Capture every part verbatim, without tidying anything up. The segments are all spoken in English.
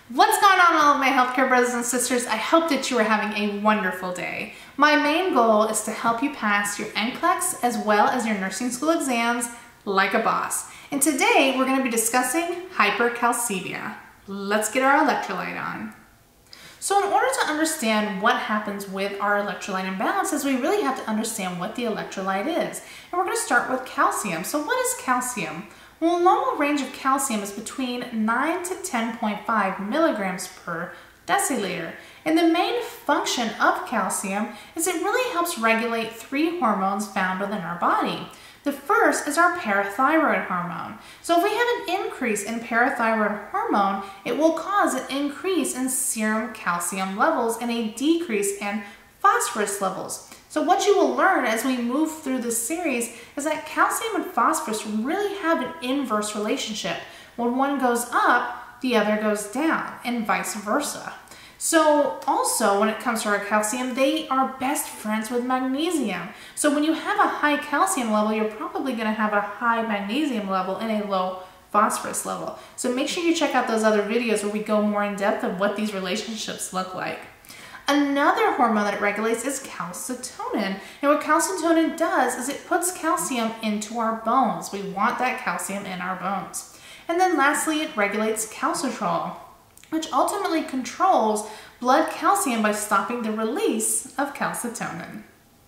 What's going on, all of my healthcare brothers and sisters? I hope that you are having a wonderful day. My main goal is to help you pass your N C L E X as well as your nursing school exams like a boss. And today we're going to be discussing hypercalcemia. Let's get our electrolyte on. So in order to understand what happens with our electrolyte imbalances, we really have to understand what the electrolyte is. And we're going to start with calcium. So what is calcium? Well, a normal range of calcium is between nine to ten point five milligrams per deciliter. And the main function of calcium is it really helps regulate three hormones found within our body. The first is our parathyroid hormone. So if we have an increase in parathyroid hormone, it will cause an increase in serum calcium levels and a decrease in phosphorus levels. So what you will learn as we move through this series is that calcium and phosphorus really have an inverse relationship. When one goes up, the other goes down, and vice versa. So also when it comes to our calcium, they are best friends with magnesium. So when you have a high calcium level, you're probably going to have a high magnesium level and a low phosphorus level. So make sure you check out those other videos where we go more in depth of what these relationships look like. Another hormone that it regulates is calcitonin. And what calcitonin does is it puts calcium into our bones. We want that calcium in our bones. And then lastly, it regulates calcitrol, which ultimately controls blood calcium by stopping the release of calcitonin.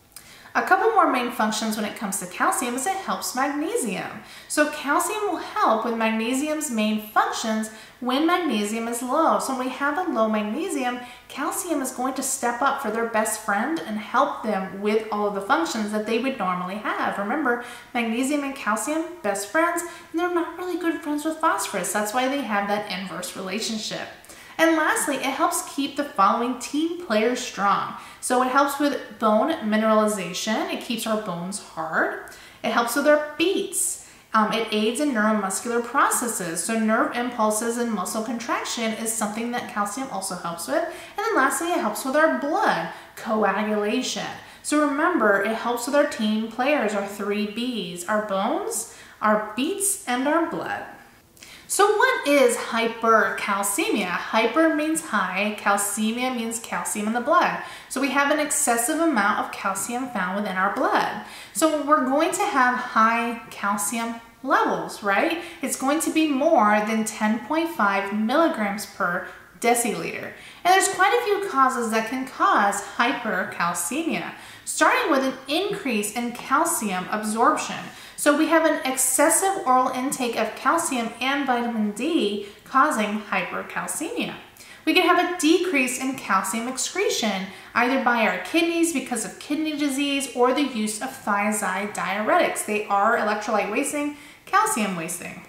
A couple more main functions when it comes to calcium is it helps magnesium. So calcium will help with magnesium's main functions when magnesium is low. So when we have a low magnesium, calcium is going to step up for their best friend and help them with all of the functions that they would normally have. Remember, magnesium and calcium, best friends, and they're not really good friends with phosphorus. That's why they have that inverse relationship. And lastly, it helps keep the following team players strong. So it helps with bone mineralization. It keeps our bones hard. It helps with our beats. Um, it aids in neuromuscular processes. So nerve impulses and muscle contraction is something that calcium also helps with. And then lastly, it helps with our blood coagulation. So remember, it helps with our team players, our three B's, our bones, our beats, and our blood. So what is hypercalcemia? Hyper means high, calcemia means calcium in the blood. So we have an excessive amount of calcium found within our blood. So we're going to have high calcium levels, right? It's going to be more than ten point five milligrams per deciliter. And there's quite a few causes that can cause hypercalcemia, starting with an increase in calcium absorption. So we have an excessive oral intake of calcium and vitamin D causing hypercalcemia. We can have a decrease in calcium excretion, either by our kidneys because of kidney disease or the use of thiazide diuretics. They are electrolyte wasting, calcium wasting.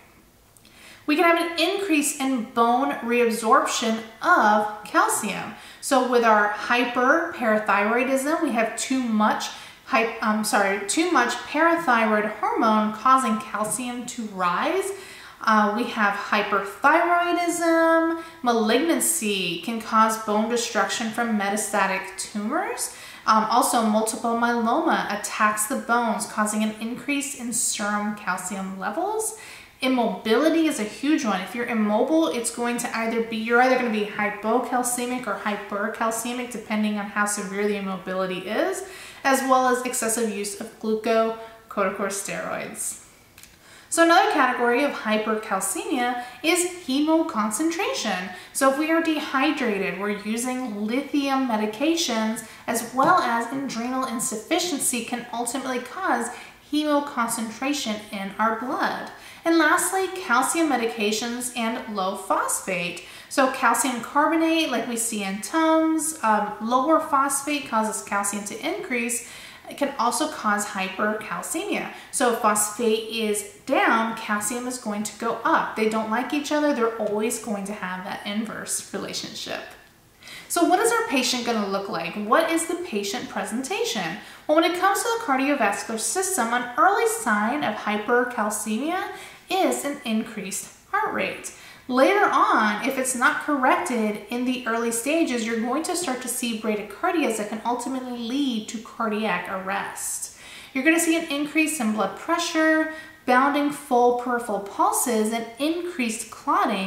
We can have an increase in bone reabsorption of calcium. So with our hyperparathyroidism, we have too much Hy um, sorry, too much parathyroid hormone causing calcium to rise. Uh, we have hyperthyroidism. Malignancy can cause bone destruction from metastatic tumors. Um, also, multiple myeloma attacks the bones, causing an increase in serum calcium levels. Immobility is a huge one. If you're immobile, it's going to either be, you're either going to be hypocalcemic or hypercalcemic, depending on how severe the immobility is, as well as excessive use of glucocorticosteroids. So another category of hypercalcemia is hemoconcentration. So if we are dehydrated, we're using lithium medications, as well as adrenal insufficiency can ultimately cause hemoconcentration in our blood. And lastly, calcium medications and low phosphate. So calcium carbonate, like we see in Tums, um, lower phosphate causes calcium to increase. It can also cause hypercalcemia. So if phosphate is down, calcium is going to go up. They don't like each other. They're always going to have that inverse relationship. So what is our patient going to look like? What is the patient presentation? Well, when it comes to the cardiovascular system, an early sign of hypercalcemia is an increased heart rate. Later on, if it's not corrected in the early stages, you're going to start to see bradycardias that can ultimately lead to cardiac arrest. You're going to see an increase in blood pressure, bounding full peripheral pulses, and increased clotting,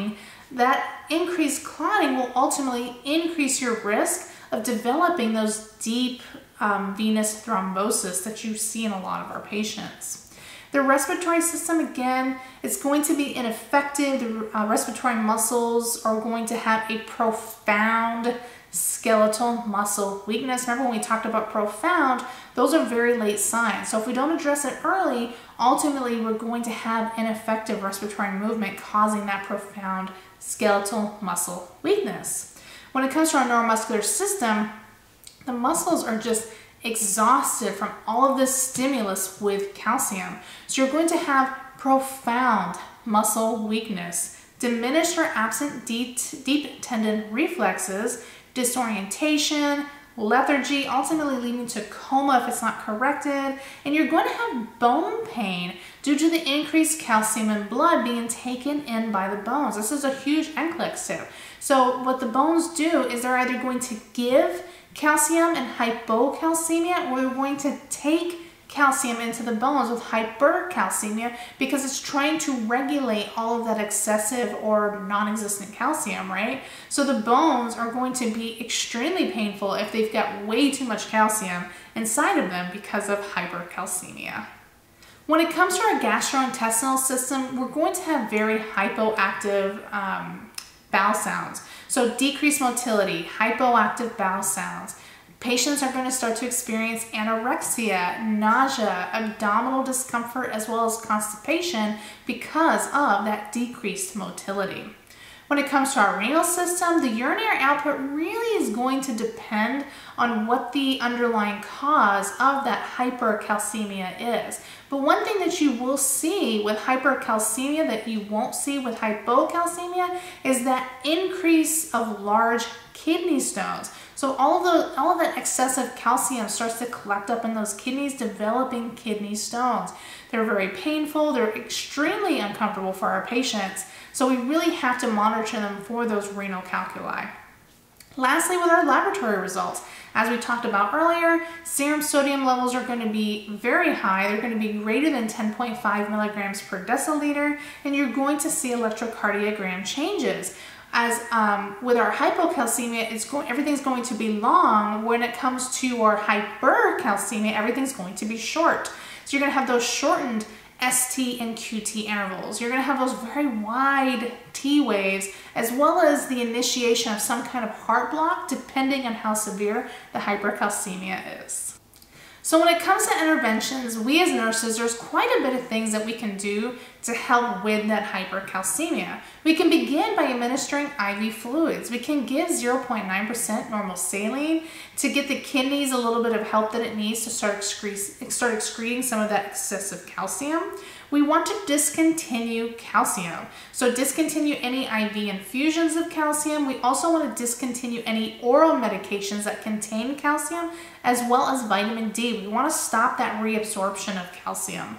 that increased clotting will ultimately increase your risk of developing those deep um, venous thrombosis that you see in a lot of our patients. The respiratory system, again, is going to be ineffective. The uh, respiratory muscles are going to have a profound skeletal muscle weakness. Remember when we talked about profound, those are very late signs. So if we don't address it early, ultimately we're going to have ineffective respiratory movement causing that profound skeletal muscle weakness. When it comes to our neuromuscular system, the muscles are just exhausted from all of this stimulus with calcium. So you're going to have profound muscle weakness, diminished or absent deep, deep tendon reflexes, disorientation, lethargy, ultimately leading to coma if it's not corrected, and you're going to have bone pain due to the increased calcium in blood being taken in by the bones. This is a huge N C L E X tip. So what the bones do is they're either going to give calcium and hypocalcemia, or they're going to take calcium into the bones with hypercalcemia because it's trying to regulate all of that excessive or non-existent calcium, right? So the bones are going to be extremely painful if they've got way too much calcium inside of them because of hypercalcemia. When it comes to our gastrointestinal system, we're going to have very hypoactive um, bowel sounds. So decreased motility, hypoactive bowel sounds. Patients are going to start to experience anorexia, nausea, abdominal discomfort, as well as constipation because of that decreased motility. When it comes to our renal system, the urinary output really is going to depend on what the underlying cause of that hypercalcemia is. But one thing that you will see with hypercalcemia that you won't see with hypocalcemia is that increase of large kidney stones. So all of, the, all of that excessive calcium starts to collect up in those kidneys, developing kidney stones. They're very painful, they're extremely uncomfortable for our patients, so we really have to monitor them for those renal calculi. Lastly, with our laboratory results, as we talked about earlier, serum sodium levels are going to be very high. They're going to be greater than ten point five milligrams per deciliter, and you're going to see electrocardiogram changes. As um, with our hypocalcemia, it's going, everything's going to be long. When it comes to our hypercalcemia, everything's going to be short. So you're going to have those shortened S T and Q T intervals. You're going to have those very wide T waves, as well as the initiation of some kind of heart block, depending on how severe the hypercalcemia is. So when it comes to interventions, we as nurses, there's quite a bit of things that we can do to help with that hypercalcemia. We can begin by administering I V fluids. We can give zero point nine percent normal saline to get the kidneys a little bit of help that it needs to start, excre start excreting some of that excessive calcium. We want to discontinue calcium. So discontinue any I V infusions of calcium. We also want to discontinue any oral medications that contain calcium, as well as vitamin D. We want to stop that reabsorption of calcium.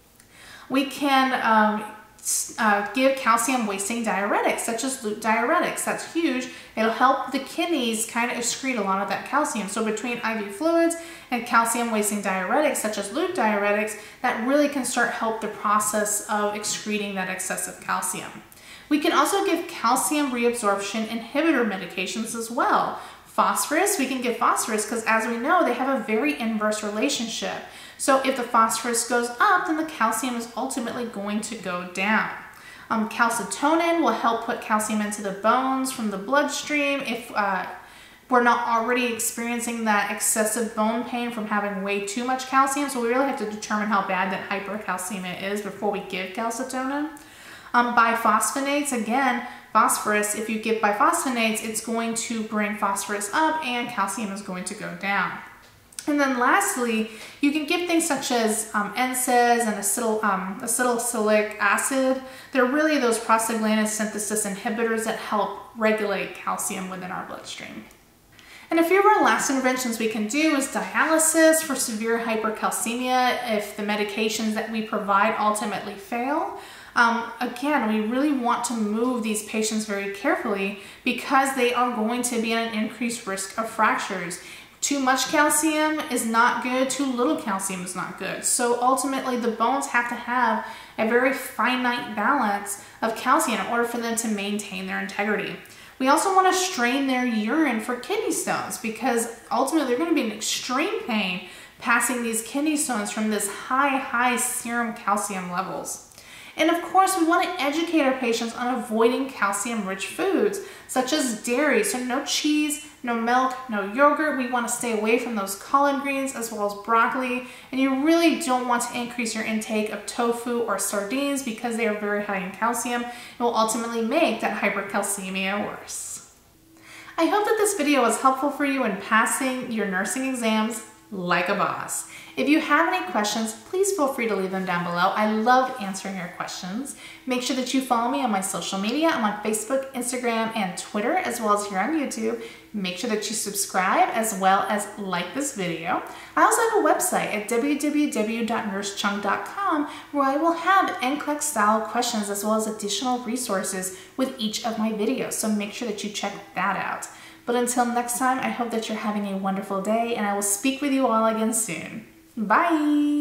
We can um, uh, give calcium wasting diuretics, such as loop diuretics. That's huge. It'll help the kidneys kind of excrete a lot of that calcium. So between I V fluids and calcium wasting diuretics, such as loop diuretics, that really can start help the process of excreting that excessive calcium. We can also give calcium reabsorption inhibitor medications as well. Phosphorus, we can give phosphorus because, as we know, they have a very inverse relationship. So if the phosphorus goes up, then the calcium is ultimately going to go down. Um, calcitonin will help put calcium into the bones from the bloodstream if uh, we're not already experiencing that excessive bone pain from having way too much calcium. So we really have to determine how bad that hypercalcemia is before we give calcitonin. Um, biphosphonates, again, phosphorus, if you give biphosphonates, it's going to bring phosphorus up and calcium is going to go down. And then lastly, you can give things such as um, N SAIDs and acetyl, um, acetylsalicylic acid. They're really those prostaglandin synthesis inhibitors that help regulate calcium within our bloodstream. And a few of our last interventions we can do is dialysis for severe hypercalcemia if the medications that we provide ultimately fail. Um, again, we really want to move these patients very carefully because they are going to be at an increased risk of fractures. Too much calcium is not good, too little calcium is not good. So ultimately the bones have to have a very finite balance of calcium in order for them to maintain their integrity. We also want to strain their urine for kidney stones because ultimately they're going to be in extreme pain passing these kidney stones from this high, high serum calcium levels. And of course, we want to educate our patients on avoiding calcium-rich foods, such as dairy. So no cheese, no milk, no yogurt. We want to stay away from those collard greens as well as broccoli. And you really don't want to increase your intake of tofu or sardines because they are very high in calcium and will ultimately make that hypercalcemia worse. I hope that this video was helpful for you in passing your nursing exams like a boss. If you have any questions, please feel free to leave them down below. I love answering your questions. Make sure that you follow me on my social media. I'm on Facebook, Instagram, and Twitter, as well as here on YouTube. Make sure that you subscribe as well as like this video. I also have a website at w w w dot nurse chung dot com where I will have N C L E X style questions as well as additional resources with each of my videos. So make sure that you check that out. But until next time, I hope that you're having a wonderful day and I will speak with you all again soon. Bye!